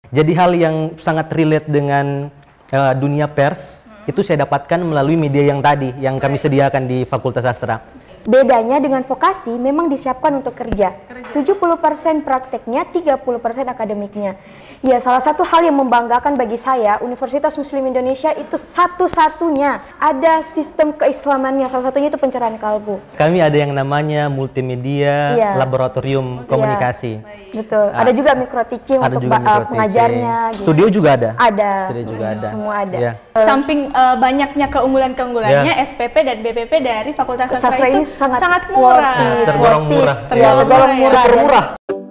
Jadi hal yang sangat relate dengan dunia pers itu saya dapatkan melalui media yang tadi yang kami sediakan di Fakultas Sastra. Bedanya dengan vokasi memang disiapkan untuk kerja. 70% prakteknya, 30% akademiknya. Ya, salah satu hal yang membanggakan bagi saya, Universitas Muslim Indonesia itu satu-satunya ada sistem keislamannya, salah satunya itu pencerahan kalbu. Kami ada yang namanya multimedia laboratorium komunikasi. Betul. Ada juga micro teaching untuk pengajarnya. Gitu. Studio juga ada. Ada. Studio juga ada. Semua ada. Ya. Samping banyaknya keunggulan-keunggulannya, SPP dan BPP dari Fakultas Sastra itu sangat murah. Tergolong murah. Tergolong murah. Super murah.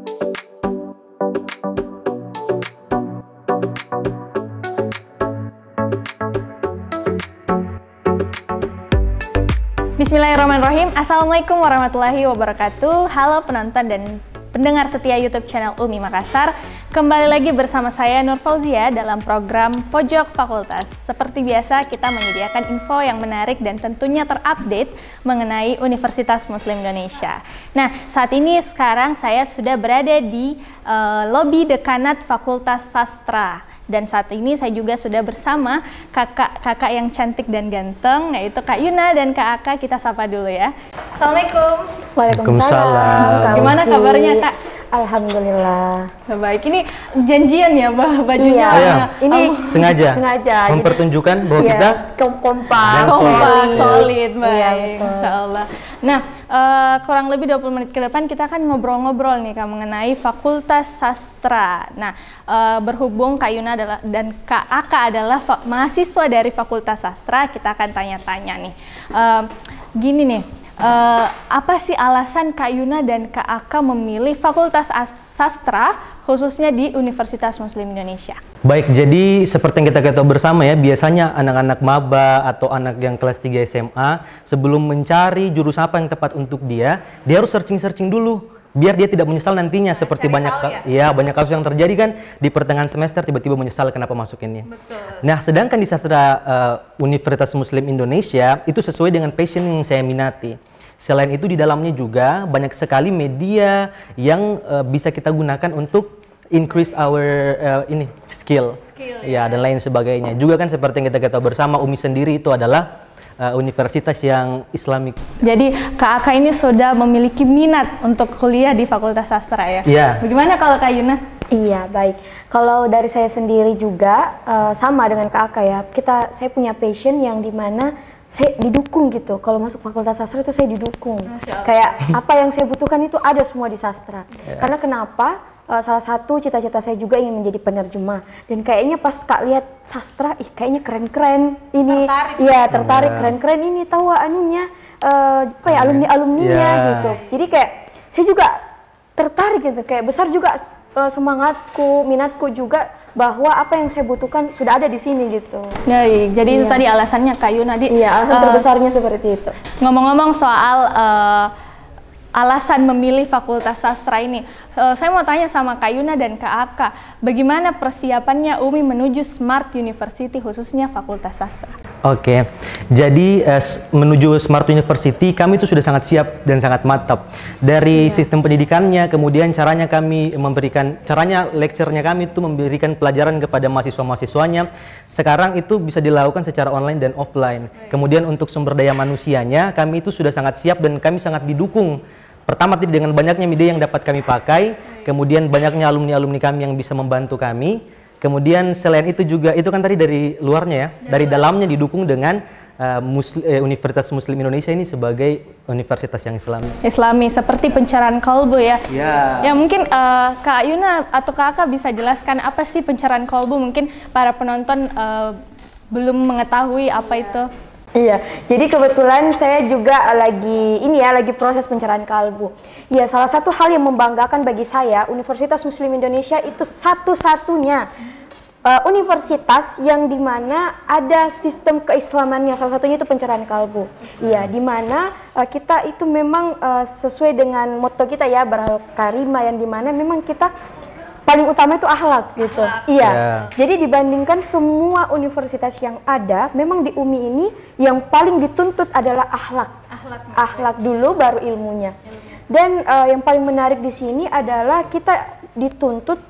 Bismillahirrahmanirrahim. Assalamualaikum warahmatullahi wabarakatuh. Halo penonton dan pendengar setia YouTube channel UMI Makassar. Kembali lagi bersama saya Nur Fauzia dalam program Pojok Fakultas. Seperti biasa kita menyediakan info yang menarik dan tentunya terupdate mengenai Universitas Muslim Indonesia. Nah, saat ini sekarang saya sudah berada di lobi dekanat Fakultas Sastra. Dan saat ini saya juga sudah bersama kakak yang cantik dan ganteng, yaitu Kak Yuna dan Kak Aka. Kita sapa dulu ya. Assalamualaikum. Waalaikumsalam. Gimana kabarnya Kak? Alhamdulillah. Baik, ini janjian ya bajunya. Iya. Ini sengaja mempertunjukkan bahwa kita kompak, solid, baik. Iya, Insya Allah. Nah, kurang lebih 20 menit ke depan kita akan ngobrol-ngobrol nih Kak mengenai Fakultas Sastra. Nah, berhubung Kak Yuna dan Kak Aka adalah mahasiswa dari Fakultas Sastra, kita akan tanya-tanya nih. Gini nih. Apa sih alasan Kak Yuna dan Kak Aka memilih Fakultas Sastra khususnya di Universitas Muslim Indonesia? Baik, jadi seperti yang kita ketahui bersama ya, biasanya anak-anak maba atau anak yang kelas 3 SMA sebelum mencari jurusan apa yang tepat untuk dia harus searching-searching dulu biar dia tidak menyesal nantinya, seperti banyak kasus yang terjadi kan di pertengahan semester tiba-tiba menyesal kenapa masuk ini. Betul. Nah, sedangkan di Sastra Universitas Muslim Indonesia itu sesuai dengan passion yang saya minati. Selain itu di dalamnya juga banyak sekali media yang bisa kita gunakan untuk increase our skill ya, dan lain sebagainya. Juga kan seperti yang kita ketahui bersama, UMI sendiri itu adalah universitas yang Islamik. Jadi Kak Aka ini sudah memiliki minat untuk kuliah di Fakultas Sastra ya? Iya. Bagaimana kalau Kak Yuna? Iya, baik. Kalau dari saya sendiri juga sama dengan Kak Aka ya. Saya punya passion yang dimana saya didukung gitu. Kalau masuk Fakultas Sastra itu saya didukung. Kayak apa yang saya butuhkan itu ada semua di sastra. Karena kenapa? Salah satu cita-cita saya juga ingin menjadi penerjemah, dan kayaknya pas Kak lihat sastra, kayaknya keren-keren ini, tertarik keren-keren ini, tahu anunya apa ya, alumninya gitu. Jadi kayak saya juga tertarik gitu, kayak besar juga semangatku, minatku juga bahwa apa yang saya butuhkan sudah ada di sini gitu. Jadi itu tadi alasannya Kak Yuna. Iya, alasan terbesarnya seperti itu. Ngomong-ngomong soal alasan memilih Fakultas Sastra ini, saya mau tanya sama Kak Yuna dan Kak Aka, bagaimana persiapannya UMI menuju Smart University khususnya Fakultas Sastra? Oke, jadi menuju Smart University kami itu sudah sangat siap dan sangat mantap dari sistem pendidikannya, kemudian caranya lecture-nya kami itu memberikan pelajaran kepada mahasiswa-mahasiswanya. Sekarang itu bisa dilakukan secara online dan offline. Kemudian untuk sumber daya manusianya kami itu sudah sangat siap dan kami sangat didukung. Pertama dengan banyaknya media yang dapat kami pakai, kemudian banyaknya alumni-alumni kami yang bisa membantu kami. Kemudian selain itu juga, itu kan tadi dari luarnya ya, dari dalamnya didukung dengan Universitas Muslim Indonesia ini sebagai universitas yang Islami seperti pencerahan kalbu ya. Ya Mungkin Kak Yuna atau Kak Aka bisa jelaskan apa sih pencerahan kalbu? Mungkin para penonton belum mengetahui apa itu. Iya, jadi kebetulan saya juga lagi proses pencerahan kalbu. Ya, salah satu hal yang membanggakan bagi saya, Universitas Muslim Indonesia itu satu-satunya universitas yang dimana ada sistem keislamannya, salah satunya itu pencerahan kalbu. Iya, dimana kita itu memang sesuai dengan motto kita ya, berakhlak karimah, yang dimana memang kita paling utama itu akhlak gitu. Iya. Jadi dibandingkan semua universitas yang ada, memang di UMI ini yang paling dituntut adalah akhlak. Akhlak dulu baru ilmunya. Dan yang paling menarik di sini adalah kita dituntut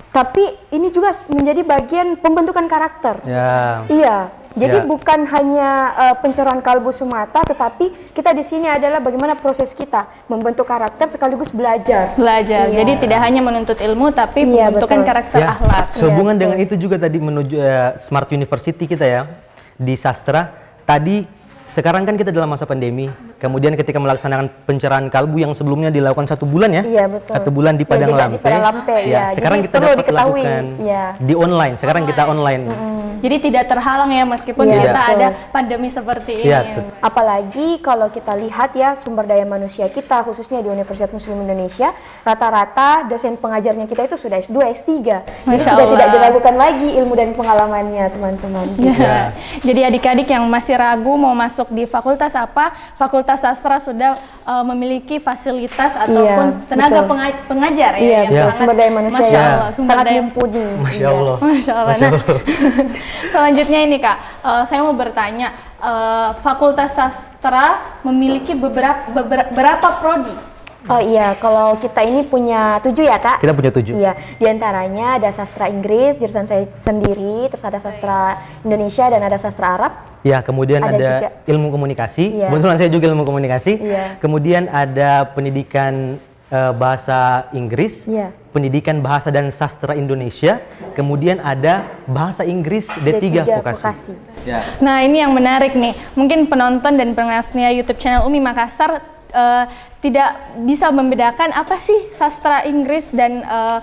tapi ini juga menjadi bagian pembentukan karakter. Ya. Iya. Jadi Ya. bukan hanya pencerahan kalbu semata, tetapi kita di sini adalah bagaimana proses kita membentuk karakter sekaligus belajar. Belajar. Iya. Jadi tidak hanya menuntut ilmu tapi Iya, pembentukan betul. karakter Ya, akhlak. sehubungan Iya, dengan itu juga tadi menuju Smart University kita ya di sastra. Tadi sekarang kan kita dalam masa pandemi. Kemudian ketika melaksanakan pencerahan kalbu yang sebelumnya dilakukan 1 bulan ya. Iya, betul. 1 bulan di Ya, Padang jadi Lampe. di Padang Lampe, ya. Sekarang Jadi kita perlu dapat diketahui, lakukan ya. di online. Sekarang kita online. Jadi tidak terhalang ya meskipun Iya, kita betul. ada pandemi seperti ini. Iya, betul. Apalagi kalau kita lihat ya sumber daya manusia kita khususnya di Universitas Muslim Indonesia, rata-rata dosen pengajarnya kita itu sudah S2, S3. Jadi Masya sudah tidak Allah. diragukan lagi ilmu dan pengalamannya, teman-teman. Ya. Jadi adik-adik yang masih ragu mau masuk di fakultas apa, Fakultas Sastra sudah memiliki fasilitas ataupun tenaga betul. pengajar ya. Iya, yang betul. sangat- Sumber daya manusia Masya yang Allah, sumber sangat daya- mumpuni. Masya Iya. Allah. Masya Allah. Masya Nah, Allah. selanjutnya ini Kak, saya mau bertanya, Fakultas Sastra memiliki berapa prodi? Oh iya, kalau kita ini punya 7 ya Kak? Kita punya 7. Iya, diantaranya ada sastra Inggris, jurusan saya sendiri, terus ada sastra Indonesia dan ada sastra Arab. Ya, kemudian Ada ada juga. ilmu komunikasi. Iya. Kebetulan saya juga ilmu komunikasi. Iya. Kemudian ada pendidikan bahasa Inggris, Iya. pendidikan bahasa dan sastra Indonesia, kemudian ada bahasa Inggris D3 vokasi. Ya. Nah ini yang menarik nih, mungkin penonton dan pendengar setia YouTube channel Umi Makassar tidak bisa membedakan apa sih sastra Inggris dan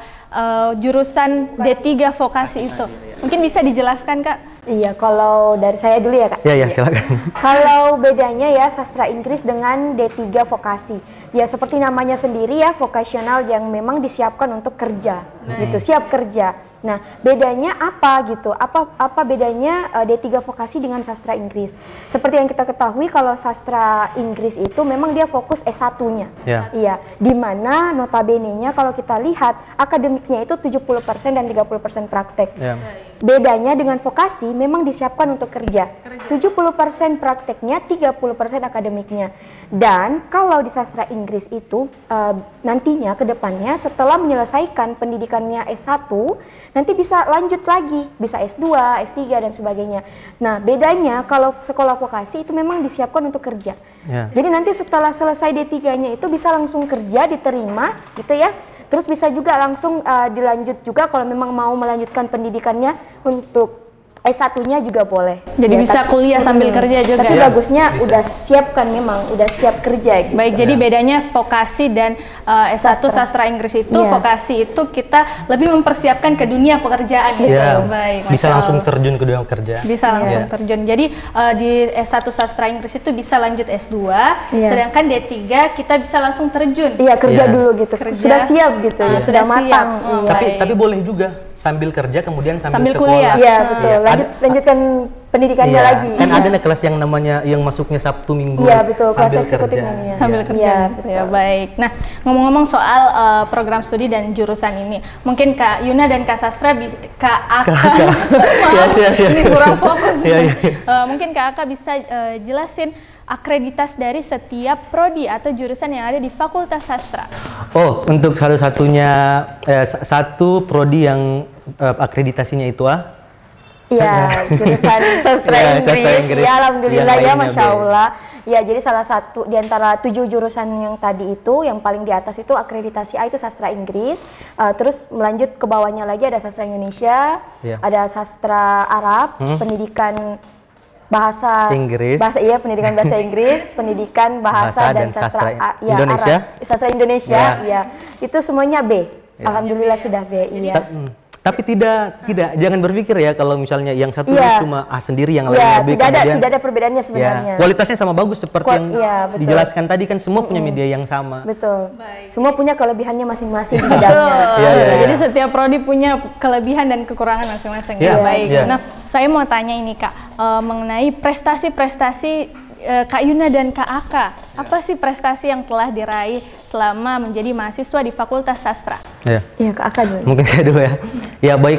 jurusan D3 vokasi itu. Mungkin bisa dijelaskan Kak? Iya, kalau dari saya dulu ya Kak. Ya, silakan. Kalau bedanya ya sastra Inggris dengan D3 vokasi. Ya seperti namanya sendiri ya, vokasional yang memang disiapkan untuk kerja. Gitu, siap kerja. Nah, bedanya apa gitu? Apa bedanya D3 vokasi dengan sastra Inggris? Seperti yang kita ketahui kalau sastra Inggris itu memang dia fokus S1-nya. Ya. Iya, di mana notabene-nya kalau kita lihat akademiknya itu 70% dan 30% praktek. Ya. Bedanya dengan vokasi memang disiapkan untuk kerja. 70% prakteknya, 30% akademiknya. Dan kalau di sastra Inggris itu nantinya ke depannya setelah menyelesaikan pendidikannya S1, nanti bisa lanjut lagi, bisa S2, S3 dan sebagainya. Nah, bedanya kalau sekolah vokasi itu memang disiapkan untuk kerja. Ya. Jadi nanti setelah selesai D3-nya itu bisa langsung kerja, diterima gitu ya. Terus bisa juga langsung dilanjut juga kalau memang mau melanjutkan pendidikannya untuk S1-nya juga boleh. Jadi bisa kuliah sambil kerja juga. Tapi Ya, bagusnya bisa. udah siap kan memang, udah siap kerja gitu. Baik, jadi bedanya vokasi dan S1 Sastra. sastra Inggris itu, Iya. vokasi itu kita lebih mempersiapkan ke dunia pekerjaan gitu. Ya. Baik, Bisa Masya langsung Allah. terjun ke dunia kerja. Bisa langsung Ya. terjun. Jadi di S1 sastra Inggris itu bisa lanjut S2, Iya. sedangkan D3 kita bisa langsung terjun. Iya, kerja Iya. dulu gitu. Kerja. Sudah siap gitu, Sudah sudah matang. siap. Oh, Iya. baik. Tapi boleh juga sambil kerja kemudian sambil Sambil sekolah. kuliah. Iya, betul. Iya, Lanjutkan pendidikannya Iya, lagi. kan ada nih kelas yang namanya yang masuknya Sabtu Minggu Iya, betul, kelas sambil eksekutif kerja. namanya. Sambil Iya. kerja. Iya, gitu ya, baik. Nah, ngomong-ngomong soal program studi dan jurusan ini, mungkin Kak Yuna dan Kak Sastra, Kak Aka, maaf, Iya. ini kurang fokus. Iya, iya. Mungkin Kak Aka bisa jelasin akreditas dari setiap prodi atau jurusan yang ada di Fakultas Sastra. Oh, untuk satu-satunya satu prodi yang akreditasinya itu Iya, jurusan sastra Iya, Inggris. sastra Inggris. Ya, alhamdulillah Yang ya, lainnya Masya B. Allah. Ya, jadi salah satu di antara 7 jurusan yang tadi itu, yang paling di atas itu akreditasi A itu sastra Inggris. Terus melanjut ke bawahnya lagi ada sastra Indonesia, Iya. ada sastra Arab, pendidikan bahasa Inggris. iya, pendidikan bahasa Inggris, pendidikan bahasa dan sastra Indonesia. Arab. Sastra Indonesia, Ya. ya. Itu semuanya B. Ya. Alhamdulillah sudah B, iya. Tapi tidak, jangan berpikir ya kalau misalnya yang satu Iya. cuma A sendiri, yang Iya, lainnya B. tidak ada perbedaannya sebenarnya. Ya, kualitasnya sama bagus seperti yang Iya, betul. dijelaskan tadi, kan semua punya media yang sama. Betul. Baik. Semua punya kelebihannya masing-masing di Betul. bidangnya. Iya, iya. Jadi setiap prodi punya kelebihan dan kekurangan masing-masing. Iya, Ya, baik. iya. Nah, saya mau tanya ini Kak, mengenai prestasi-prestasi Kak Yuna dan Kak Aka. Apa sih prestasi yang telah diraih selama menjadi mahasiswa di Fakultas Sastra? Ya. Iya, Kak Aka dulu. Mungkin saya dulu ya. Ya baik,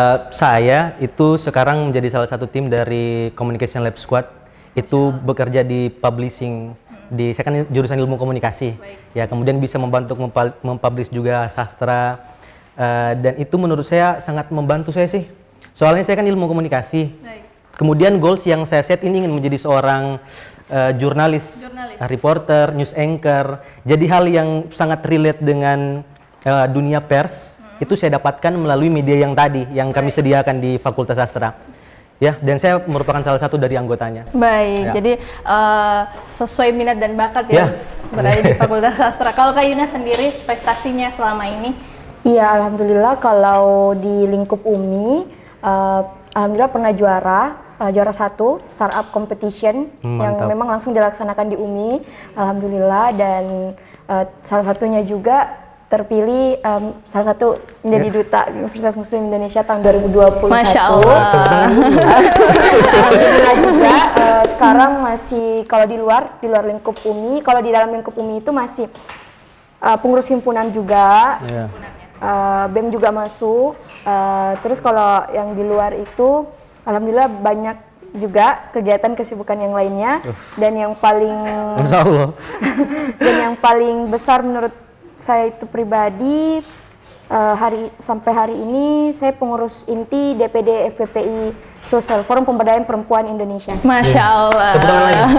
saya itu sekarang menjadi salah satu tim dari Communication Lab Squad. Itu bekerja di publishing, saya kan jurusan ilmu komunikasi. Ya, kemudian bisa membantu mempublish juga sastra. Dan itu menurut saya sangat membantu saya sih. Soalnya saya kan ilmu komunikasi. Baik. Kemudian goals yang saya set ini ingin menjadi seorang jurnalis, reporter, news anchor. Jadi hal yang sangat relate dengan dunia pers itu saya dapatkan melalui media yang tadi yang kami sediakan di Fakultas Sastra. Ya, dan saya merupakan salah satu dari anggotanya. Baik, Ya. jadi sesuai minat dan bakat ya, berada di Fakultas Sastra. Kalau Kak Yuna sendiri prestasinya selama ini? Iya, alhamdulillah kalau di lingkup UMI, alhamdulillah pernah juara 1 startup competition yang Mantap. memang langsung dilaksanakan di UMI, alhamdulillah. Dan salah satunya juga terpilih salah satu menjadi duta Universitas Muslim Indonesia tahun 2021. Masya Allah. Alhamdulillah juga sekarang masih kalau di luar lingkup UMI, kalau di dalam lingkup UMI itu masih pengurus himpunan juga. Ya. BEM juga masuk. Terus kalau yang di luar itu alhamdulillah banyak juga kegiatan kesibukan yang lainnya. Dan yang paling Masya Allah. dan yang paling besar menurut saya itu pribadi, sampai hari ini saya pengurus inti DPD FPPI Sosial, Forum Pemberdayaan Perempuan Indonesia. Masya Allah. Tepuk tangan lagi.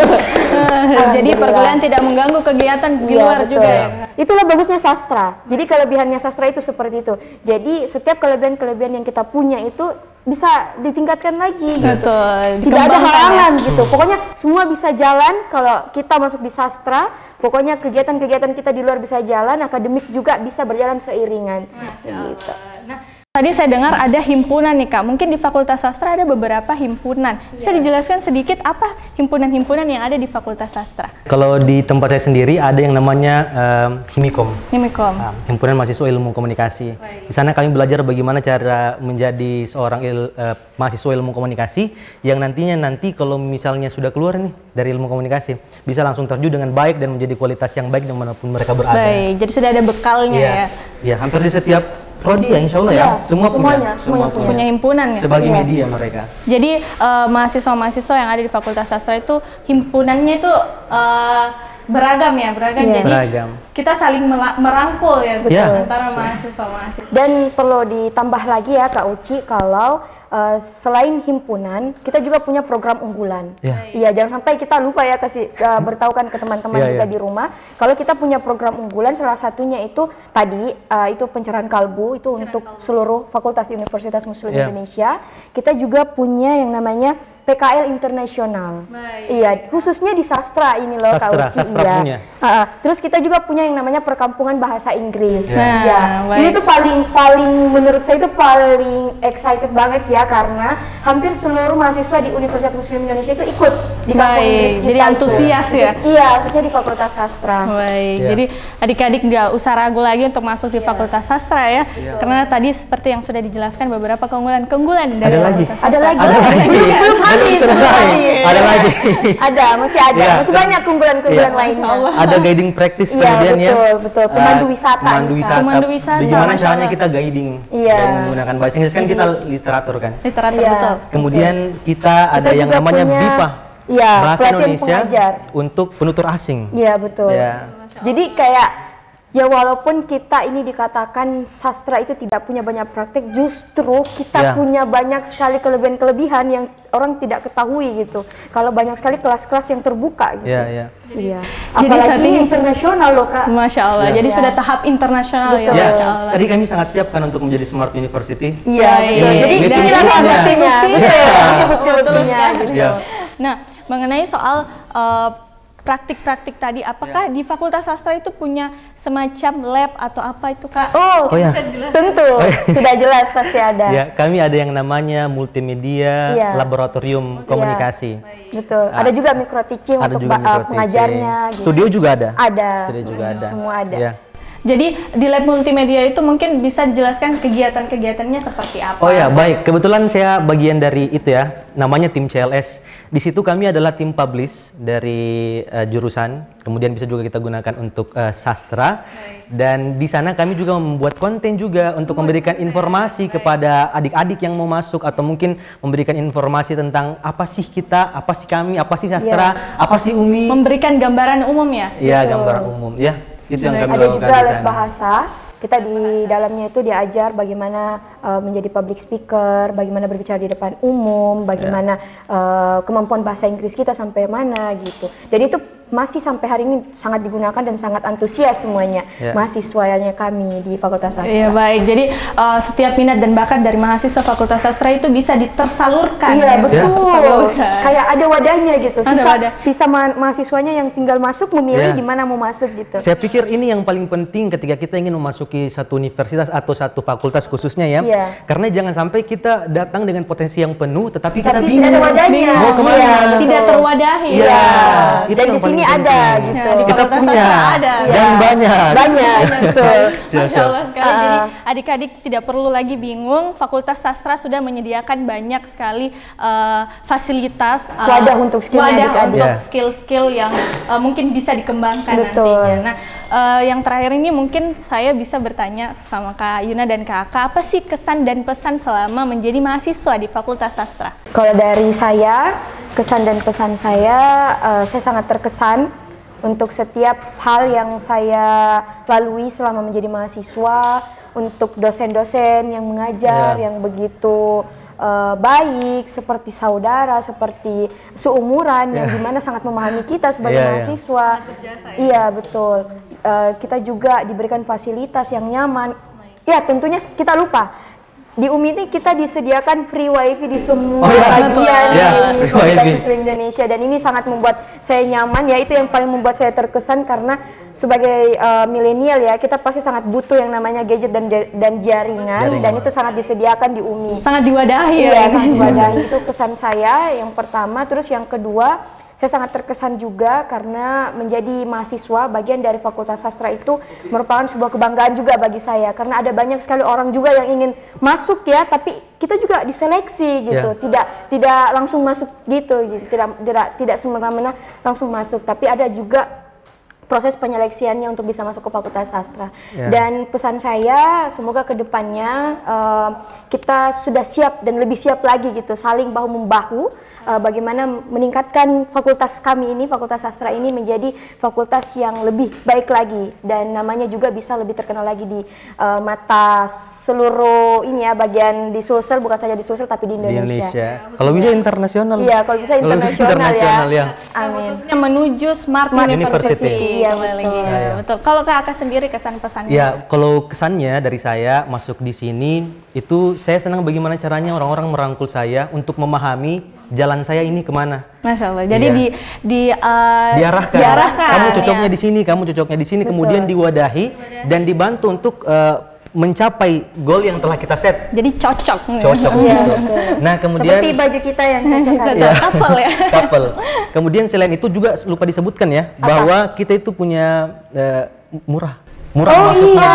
Jadi perkuliahan tidak mengganggu kegiatan di Iya, luar betul. juga ya. Itulah bagusnya sastra. Jadi kelebihannya sastra itu seperti itu. Jadi setiap kelebihan-kelebihan yang kita punya itu bisa ditingkatkan lagi gitu. Betul. Tidak ada dikembangkan ya. halangan gitu. Pokoknya semua bisa jalan kalau kita masuk di sastra. Pokoknya kegiatan-kegiatan kita di luar bisa jalan, akademik juga bisa berjalan seiringan. Gitu. Nah, tadi saya dengar ada himpunan nih Kak. Mungkin di Fakultas Sastra ada beberapa himpunan. Bisa dijelaskan sedikit apa himpunan-himpunan yang ada di Fakultas Sastra? Kalau di tempat saya sendiri ada yang namanya Himikom. Himikom. Himpunan Mahasiswa Ilmu Komunikasi. Di sana kami belajar bagaimana cara menjadi seorang mahasiswa ilmu komunikasi yang nanti kalau misalnya sudah keluar nih dari ilmu komunikasi bisa langsung terjun dengan baik dan menjadi kualitas yang baik dimanapun mereka berada. Baik, jadi sudah ada bekalnya ya. Iya, hampir di setiap prodi ya, insya Allah ya. Iya, Semuanya Punya himpunan ya. sebagai Iya. media mereka. Jadi mahasiswa-mahasiswa yang ada di Fakultas Sastra itu himpunannya itu beragam ya, beragam. Iya. Jadi Beragam. kita saling merangkul ya Betul. antara mahasiswa-mahasiswa. Dan perlu ditambah lagi ya Kak Uci, kalau selain himpunan, kita juga punya program unggulan. Iya. Iya, jangan sampai kita lupa ya kasih beritahukan ke teman-teman Iya, juga iya. di rumah. Kalau kita punya program unggulan, salah satunya itu tadi itu pencerahan kalbu itu untuk seluruh fakultas Universitas Muslim Iya. Indonesia. Kita juga punya yang namanya PKL internasional. Baik. Iya, khususnya di sastra ini loh Kak Uci. Sastra Iya. punya. Terus kita juga punya yang namanya perkampungan bahasa Inggris. Nah, Iya. baik. Ini tuh paling menurut saya itu paling excited banget ya, karena hampir seluruh mahasiswa di Universitas Muslim Indonesia itu ikut di kampung Baik, Inggris kita jadi tuh. antusias ya? Iya, khususnya di Fakultas Sastra. Baik, Iya. jadi adik-adik nggak usah ragu lagi untuk masuk di Fakultas Sastra ya, karena tadi seperti yang sudah dijelaskan beberapa keunggulan dari Ada lagi? Fakultas Ada Sastra. lagi? Ada lagi. Belum habis, Belum selesai. belum habis. Ada lagi. Ada, masih ada. Iya. Masih banyak keunggulan-keunggulan Iya. lainnya. Ada guiding practice Iya, kemudian ya. betul. Pemandu wisata Pemandu nih, Kak. wisata. Pemandu wisata, Bagaimana Masya caranya Allah. kita guiding? Iya. Dan menggunakan bahasa Inggris kan kita literatur kan. Literatur Iya. betul. Kemudian kita ada yang juga namanya punya- BIPA. Iya, Bahasa pelatihan Indonesia pengajar. untuk penutur asing. Iya, betul. Iya. Jadi kayak ya walaupun kita ini dikatakan sastra itu tidak punya banyak praktek, justru kita Ya. punya banyak sekali kelebihan-kelebihan yang orang tidak ketahui gitu. Kalau banyak sekali kelas-kelas yang terbuka gitu. Iya, iya. Iya. Jadi Apalagi saat ini ini- internasional loh Kak. Masya Allah, Iya. jadi Iya. sudah tahap internasional ya, Betul. Ya, Masya Allah. tadi kami sangat siap kan untuk menjadi Smart University. Iya, Baik. betul. Jadi Ini inilah salah bukti-buktinya. satunya. Bukti-buktinya. Betul, Betul bukti-buktinya sekali. gitu. Iya. Nah, mengenai soal praktik-praktik tadi, apakah di Fakultas Sastra itu punya semacam lab atau apa itu Kak? Oh, Oh ya. tentu. Sudah jelas pasti ada. Ya, kami ada yang namanya multimedia Iya. laboratorium komunikasi. Betul. Ada juga micro teaching Ada untuk juga micro pengajarnya gitu. Studio juga ada. Ada. Studio juga ada. Semua ada. Ya. Jadi di lab multimedia itu mungkin bisa dijelaskan kegiatan-kegiatannya seperti apa? Oh ya, baik. Kebetulan saya bagian dari itu ya, namanya tim CLS. Di situ kami adalah tim publish dari jurusan, kemudian bisa juga kita gunakan untuk sastra. Dan di sana kami juga membuat konten juga untuk memberikan informasi kepada adik-adik yang mau masuk atau mungkin memberikan informasi tentang apa sih kita, apa sih kami, apa sih sastra, apa sih UMI. Memberikan gambaran umum ya? Iya, gambaran umum ya. Itu yang kami Ada lakukan juga di lab sana. bahasa. Kita di dalamnya itu diajar bagaimana menjadi public speaker, bagaimana berbicara di depan umum, bagaimana kemampuan bahasa Inggris kita sampai mana gitu. Dan itu masih sampai hari ini sangat digunakan dan sangat antusias semuanya mahasiswanya kami di Fakultas Sastra. Iya, baik. Jadi setiap minat dan bakat dari mahasiswa Fakultas Sastra itu bisa tersalurkan. Iya, betul. Tersalurkan. Kayak ada wadahnya gitu. Ada Sisa mahasiswanya yang tinggal masuk memilih di mana mau masuk gitu. Saya pikir ini yang paling penting ketika kita ingin memasuki satu universitas atau satu fakultas khususnya ya. Karena jangan sampai kita datang dengan potensi yang penuh tetapi kita bingung. Tidak ada wadahnya. Mau kemana? Tidak terwadahi. Iya. Itu Dan yang di sini paling ada penting. gitu. Nah, di Kita Fakultas punya Sastra ada. dan banyak. Banyak, betul. Masya Allah sekali. Jadi adik-adik tidak perlu lagi bingung. Fakultas Sastra sudah menyediakan banyak sekali fasilitas, wadah untuk skill untuk skill-skill yang mungkin bisa dikembangkan nantinya. Nah, yang terakhir ini mungkin saya bisa bertanya sama Kak Yuna dan Kak Aka, apa sih kesan dan pesan selama menjadi mahasiswa di Fakultas Sastra? Kalau dari saya, kesan dan pesan saya sangat terkesan untuk setiap hal yang saya lalui selama menjadi mahasiswa, untuk dosen-dosen yang mengajar yang begitu baik, seperti saudara, seperti seumuran yang dimana sangat memahami kita sebagai mahasiswa. Iya, betul. Kita juga diberikan fasilitas yang nyaman. Ya, tentunya kita lupa. Di UMI ini kita disediakan free wifi di semua bagian di Universitas Islam Indonesia, dan ini sangat membuat saya nyaman ya. Itu yang paling membuat saya terkesan karena sebagai milenial ya, kita pasti sangat butuh yang namanya gadget dan jaringan, dan itu sangat disediakan di UMI. Sangat diwadahi ya. Sangat diwadahi. Itu kesan saya yang pertama. Terus yang kedua, saya sangat terkesan juga karena menjadi mahasiswa bagian dari Fakultas Sastra itu merupakan sebuah kebanggaan juga bagi saya, karena ada banyak sekali orang juga yang ingin masuk ya, tapi kita juga diseleksi gitu, tidak langsung masuk gitu, tidak semena-mena langsung masuk, tapi ada juga proses penyeleksiannya untuk bisa masuk ke Fakultas Sastra. Dan pesan saya, semoga kedepannya kita sudah siap dan lebih siap lagi gitu, saling bahu-membahu, bagaimana meningkatkan fakultas kami ini, Fakultas Sastra ini menjadi fakultas yang lebih baik lagi, dan namanya juga bisa lebih terkenal lagi di mata seluruh ini ya, bagian di Sulsel, bukan saja di Sulsel tapi di Indonesia. Kalau bisa internasional. Iya, kalau bisa internasional ya. Amin. Khususnya menuju Smart University. Iya, betul. Betul. Kalau Kak Aka sendiri kesan pesannya? Ya, kalau kesannya dari saya masuk di sini itu saya senang bagaimana caranya orang-orang merangkul saya untuk memahami jalan saya ini kemana. Masya Allah. Jadi diarahkan. Kamu cocoknya di sini, kamu cocoknya di sini, kemudian diwadahi dan dibantu untuk mencapai goal yang telah kita set. Jadi cocok. Nah, kemudian seperti baju kita yang cocok. Couple ya. Couple. Kemudian selain itu juga lupa disebutkan ya, bahwa kita itu punya murah masuknya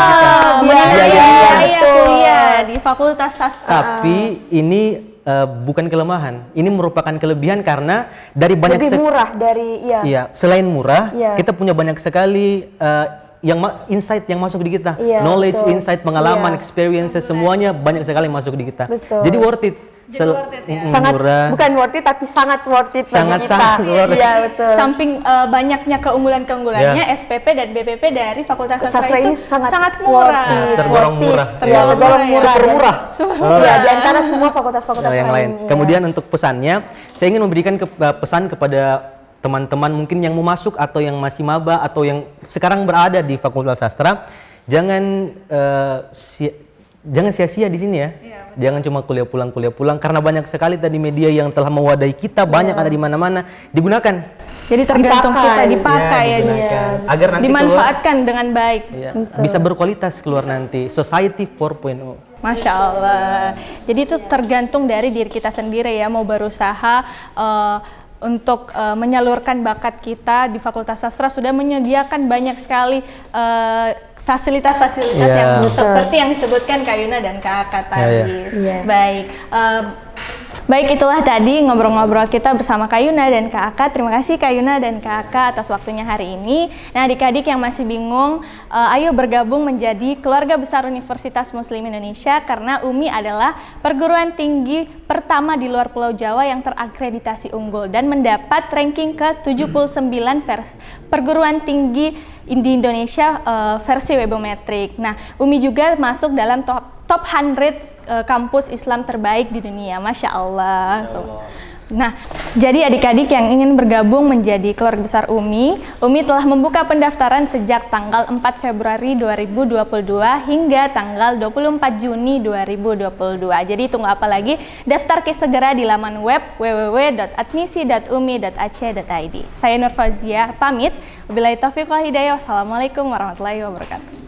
biaya kuliah di Fakultas Sastra. Tapi ini bukan kelemahan, ini merupakan kelebihan karena dari banyak lebih murah dari selain murah, kita punya banyak sekali insight yang masuk di kita, knowledge, insight, pengalaman, experiences, semuanya banyak sekali masuk di kita. Jadi worth it. Sangat murah. Bukan worth it tapi sangat worth it bagi kita. Iya, betul. Samping banyaknya keunggulan-keunggulannya, SPP dan BPP dari Fakultas Sastra itu sangat murah. Tergolong murah. Super murah. Ya, di antara semua fakultas-fakultas yang lain. Kemudian untuk pesannya, saya ingin memberikan pesan kepada teman-teman mungkin yang mau masuk atau yang masih maba atau yang sekarang berada di Fakultas Sastra, jangan sia-sia di sini ya. Jangan cuma kuliah pulang karena banyak sekali tadi media yang telah mewadahi kita, banyak ada di mana-mana, digunakan. Jadi tergantung kita dipakai agar nanti dimanfaatkan dengan baik. Bisa berkualitas keluar nanti Society 4.0. Masya Allah. Jadi itu tergantung dari diri kita sendiri ya, mau berusaha untuk menyalurkan bakat kita. Di Fakultas Sastra sudah menyediakan banyak sekali fasilitas-fasilitas yang seperti yang disebutkan Kak Yuna dan Kak Aka tadi. Baik, Baik, itulah tadi ngobrol-ngobrol kita bersama Kak Yuna dan Kak Aka. Terima kasih Kak Yuna dan Kak Aka atas waktunya hari ini. Nah, adik-adik yang masih bingung, ayo bergabung menjadi keluarga besar Universitas Muslim Indonesia, karena UMI adalah perguruan tinggi pertama di luar Pulau Jawa yang terakreditasi unggul dan mendapat ranking ke-79 perguruan tinggi di Indonesia versi Webometric. Nah, UMI juga masuk dalam top 100 kampus Islam terbaik di dunia, Masya Allah. Nah, jadi adik-adik yang ingin bergabung menjadi keluarga besar UMI telah membuka pendaftaran sejak tanggal 4 Februari 2022 hingga tanggal 24 Juni 2022. Jadi tunggu apa lagi? Daftar segera di laman web www.admisi.umi.ac.id. Saya Nur Fauzia pamit. Wabillahi taufiq wal hidayah. Wassalamualaikum warahmatullahi wabarakatuh.